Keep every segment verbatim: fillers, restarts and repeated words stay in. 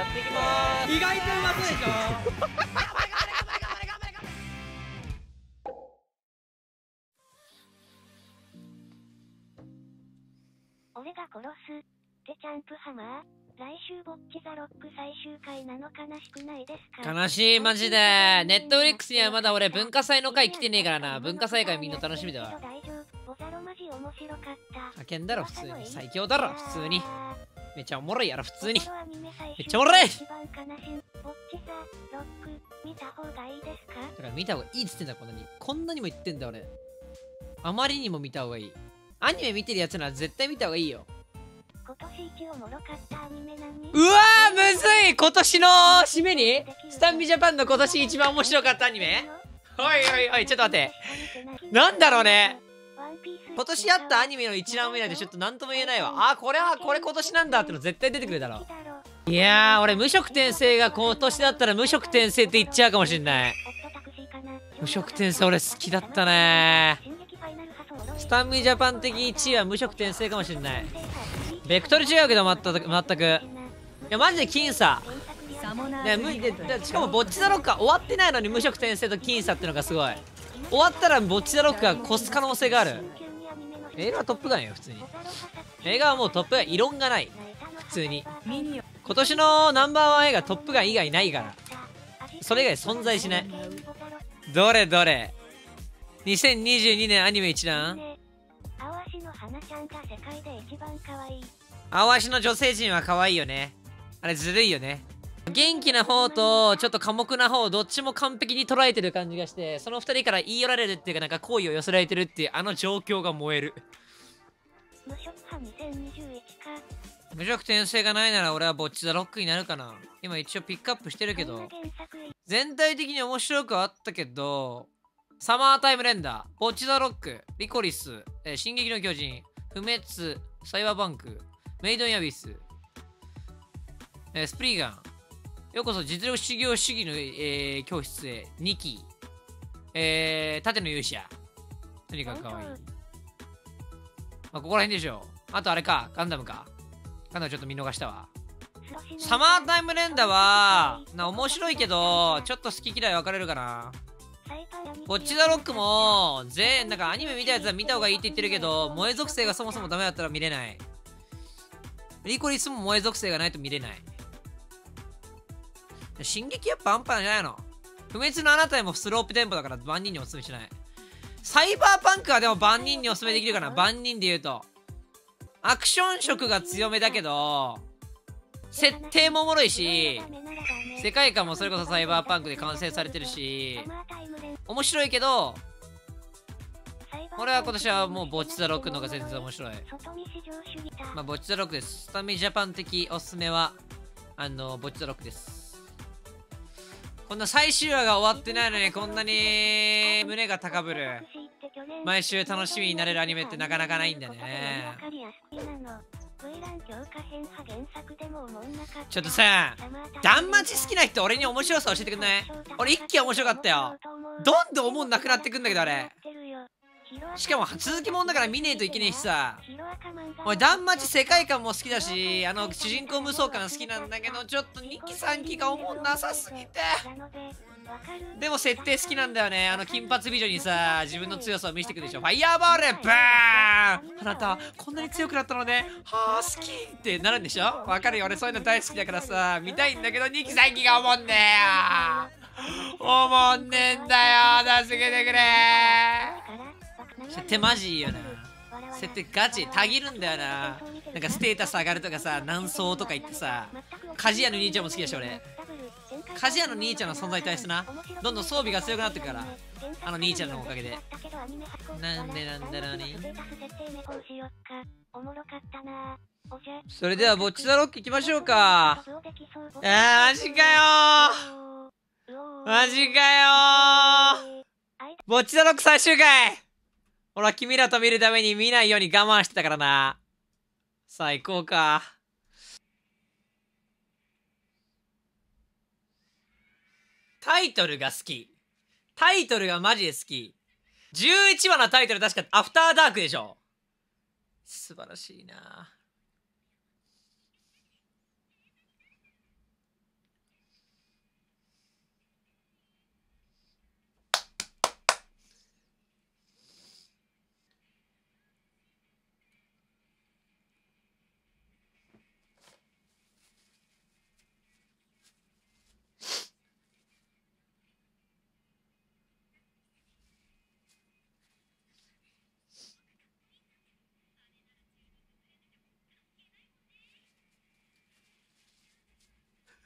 やっていきまーす。 意外とうまそうでしょ。 俺が殺すってチャンプハマー。来週ぼっちザロック最終回なの悲しくないですか？ 悲しいマジで。ネットフリックスにはまだ俺文化祭の回来てねえからな。文化祭回みんな楽しみだわ。派遣だろ普通に。最強だろ普通に。めっちゃおもろいやろ普通に。めっちゃおもろい。だから見た方がいいっつってんだこんなに。こんなにも言ってんだ俺。あまりにも見た方がいい。アニメ見てるやつなら絶対見た方がいいよ。 今年一おもろかったアニメ何？ うわーむずい。今年の締めにスタンビジャパンの今年一番面白かったアニメ。おいおいおいちょっと待って。なんだろうね。今年あったアニメの一覧を見ないとちょっと何とも言えないわ。あーこれはこれ今年なんだっての絶対出てくるだろう。いやー俺無色転生が今年だったら無色転生って言っちゃうかもしんない。無色転生俺好きだったね。スタンビジャパン的いちいは無色転生かもしんない。ベクトル違うけど全く全く。いやマジで僅差。ね、むででしかもボッチザロックが終わってないのに無色転生と僅差ってのがすごい。終わったらボッチザロックが越す可能性がある。映画はトップガンよ普通に。映画はもうトップガン異論がない。普通に今年のナンバーワン映画トップガン以外ないから。それ以外存在しない。どれどれにせんにじゅうにねんアニメ一覧。 青足の花ちゃんが世界で一番可愛い。 青足の女性陣は可愛いよね。あれずるいよね。元気な方とちょっと寡黙な方どっちも完璧に捉えてる感じがして、その二人から言い寄られるっていうかなんか好意を寄せられてるっていうあの状況が燃える。 無色派にせんにじゅういちか。 無色転生がないなら俺はボッチザロックになるかな。今一応ピックアップしてるけど全体的に面白くはあったけど、サマータイムレンダー、ボッチザロック、リコリス、えー、進撃の巨人、不滅、サイバーバンク、メイドインアビス、えー、スプリーガン、ようこそ実力修行主義の、えー、教室へ、にき、えー、盾の勇者、とにかくかわいい。まあ、ここら辺でしょ。あとあれか、ガンダムか。ガンダムちょっと見逃したわ。サマータイムレンダーは、な面白いけど、ちょっと好き嫌い分かれるかな。ボッチザロックもぜなんかアニメ見たやつは見た方がいいって言ってるけど、萌え属性がそもそもダメだったら見れない。リコリスも萌え属性がないと見れない。進撃やっぱアンパンじゃないの。不滅のあなたへもスロープテンポだから万人におすすめしない。サイバーパンクはでも万人におすすめできるかな。万人で言うとアクション色が強めだけど設定もおもろいし、世界観もそれこそサイバーパンクで完成されてるし面白いけど、俺は今年はもうボッチザロックの方が全然面白い。まあボッチザロックです。スタミジャパン的おすすめはあのボッチザロックです。こんな最終話が終わってないのにこんなに胸が高ぶる、毎週楽しみになれるアニメってなかなかないんだね。ちょっとさ、断末好きな人俺に面白さ教えてくんない？俺一気面白かったよ。どんどん思んなくなってくんだけどあれ。しかも続きもんだから見ねえといけねえしさ。俺断末世界観も好きだし、あの主人公無双感好きなんだけど、ちょっとにきさんきが思んなさすぎて。でも設定好きなんだよね。あの金髪美女にさ自分の強さを見せてくるでしょ。ファイヤーボールバーン、あなたこんなに強くなったのね、はあ好きってなるんでしょ。わかるよ、俺そういうの大好きだからさ見たいんだけどにきさんきが思んねえよ、思んねえんだよ、助けてくれ。設定マジいいよな。設定ガチたぎるんだよな。なんかステータス上がるとかさ、南宋とか言ってさ、鍛冶屋の兄ちゃんも好きだし俺。鍛冶屋の兄ちゃんの存在に対してな、どんどん装備が強くなってくから、あの兄ちゃんのおかげで。なんでなんだろうね。それではボッチザロック行きましょうか。あーマジかよー、マジかよー。ボッチザロック最終回、俺は君らと見るために見ないように我慢してたからな。さあ行こうか。タイトルが好き。タイトルがマジで好き。じゅういちわのタイトル確かアフターダークでしょ。素晴らしいな。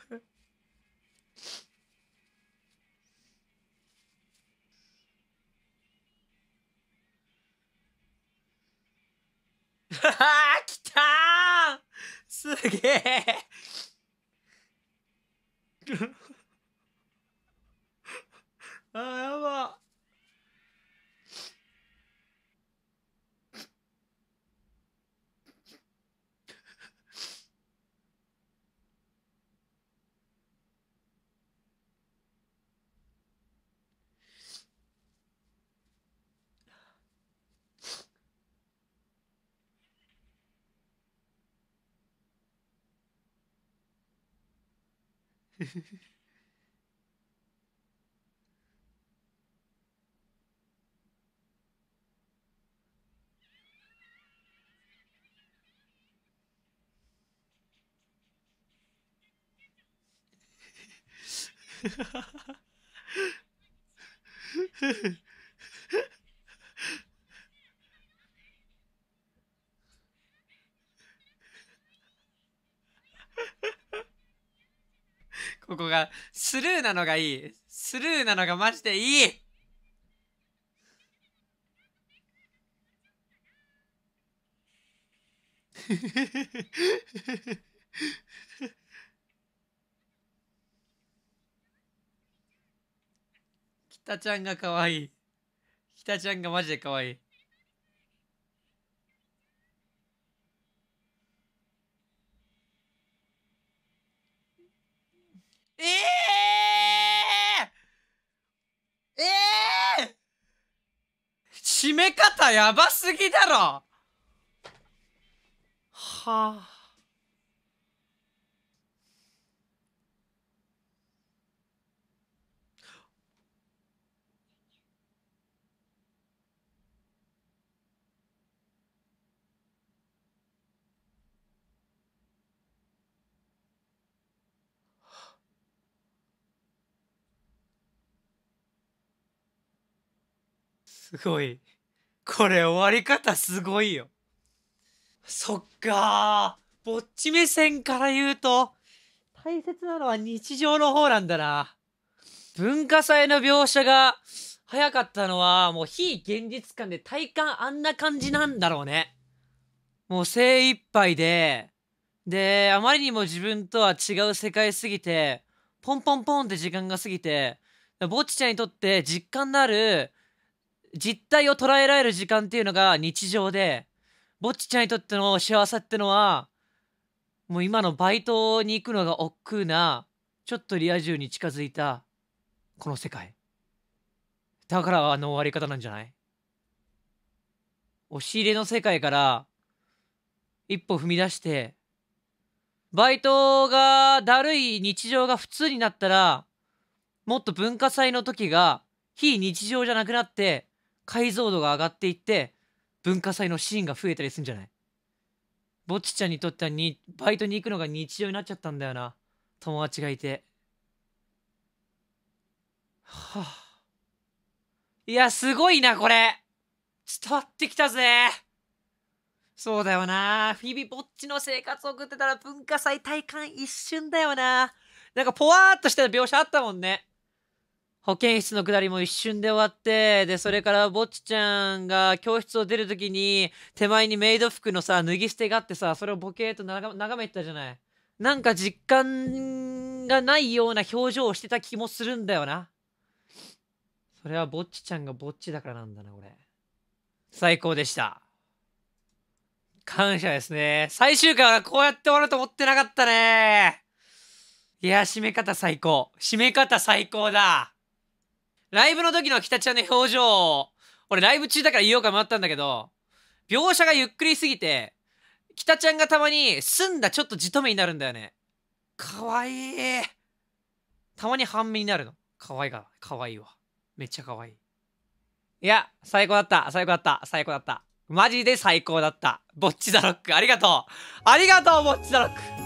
ははきたー、すげえあーやば。ここがスルーなのがいい。スルーなのがマジでいい。北ちゃんが可愛い。北ちゃんがマジで可愛い。ええー、ええー、締め方やばすぎだろ。はあ。すごい。これ終わり方すごいよ。そっかー。ぼっち目線から言うと、大切なのは日常の方なんだな。文化祭の描写が早かったのは、もう非現実感で体感あんな感じなんだろうね。もう精一杯で、で、あまりにも自分とは違う世界すぎて、ポンポンポンって時間が過ぎて、ぼっちちゃんにとって実感のある、実態を捉えられる時間っていうのが日常で、ぼっちちゃんにとっての幸せってのは、もう今のバイトに行くのが億劫な、ちょっとリア充に近づいた、この世界。だからあの終わり方なんじゃない？押し入れの世界から一歩踏み出して、バイトがだるい日常が普通になったら、もっと文化祭の時が非日常じゃなくなって、解像度が上がっていって、文化祭のシーンが増えたりするんじゃない？ぼっちちゃんにとってはにバイトに行くのが日常になっちゃったんだよな。友達がいて。はあ、いや、すごいな、これ。伝わってきたぜ。そうだよな。日々ぼっちの生活を送ってたら文化祭体感一瞬だよな。なんかポワーっとした描写あったもんね。保健室の下りも一瞬で終わって、で、それからぼっちちゃんが教室を出るときに、手前にメイド服のさ、脱ぎ捨てがあってさ、それをボケーっと眺めてたじゃない。なんか実感がないような表情をしてた気もするんだよな。それはぼっちちゃんがぼっちだからなんだな、俺。最高でした。感謝ですね。最終回はこうやって終わると思ってなかったね。いや、締め方最高。締め方最高だ。ライブの時の北ちゃんの表情、俺ライブ中だから言おうか迷ったんだけど、描写がゆっくりすぎて、北ちゃんがたまに澄んだちょっとじと目になるんだよね。かわいい。たまに半目になるの。かわいいが、かわいいわ。めっちゃかわいい。いや、最高だった。最高だった。最高だった。マジで最高だった。ぼっちザロック、ありがとう。ありがとう、ぼっちザロック。